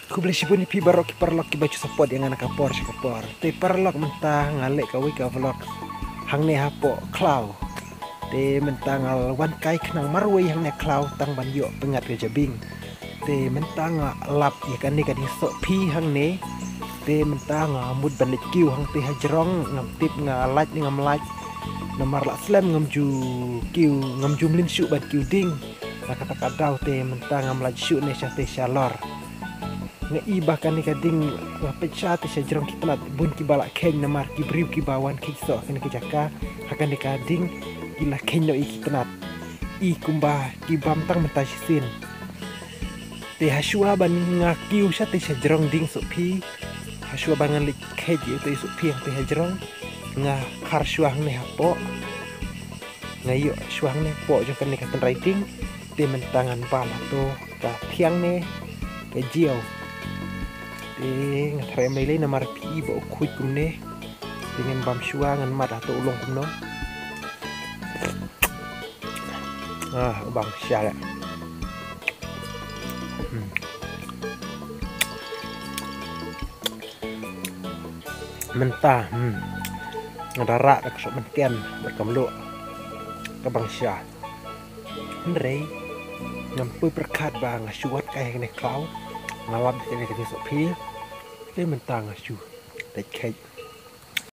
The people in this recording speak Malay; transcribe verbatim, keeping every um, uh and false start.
Ku beli sipun pi barok ki parlok ki baju support yang anak kapor kapor. Te parlok mentah ngalek kawi ka vlog. Hang ne hapo klau. Te mentah ngal wan kai kenang marwai hang ne klau tang ban yo pengat ke jabing. Te mentah nga lap ya kan ni kan sok pi hang ne. Te mentah nga mud ban kiu hang te hajrong ngam tip nga laj ni ngam laj. Namar lak slam ngam ju kiu ngam ju mlin syu ban kiu ding. Kata kadau te mentah ngam laj syu ne sya te shalor. Ngai bahkan ni kading pecah te sejrong kita lat bun ki balak keng namar ki briu ki bawan ki so kan ki jaka akan ni kading ila keng no iki penat i kumba ki bamtang mentasisin te hasua ban ngaki usah te sejrong ding so pi hasua bangan lik keji te so pi te sejrong nga khar suang ne hapo ngayo suang ne po jo kan ni katan writing te mentangan pala to ka thiang ne ke jiau te ngatare mai le namar pi bo khuj kumne dengan bam shua ngan mat atau ulong kumno ah bang sya ya hmm. Mentah hmm ngadarak dak sok mentian berkamlu ke bang sya ndrei ngampui perkat bang syuat kai ne klau ngalap sini ke sok pi te mentang asu te kek